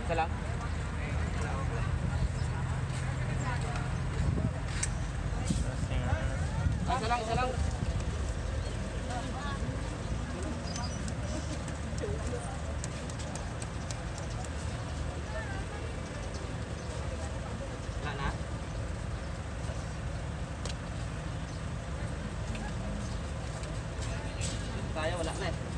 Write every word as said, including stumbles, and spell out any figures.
Isa lang. Ah, isa lang, isa lang. Wala na? Tayo, wala na eh.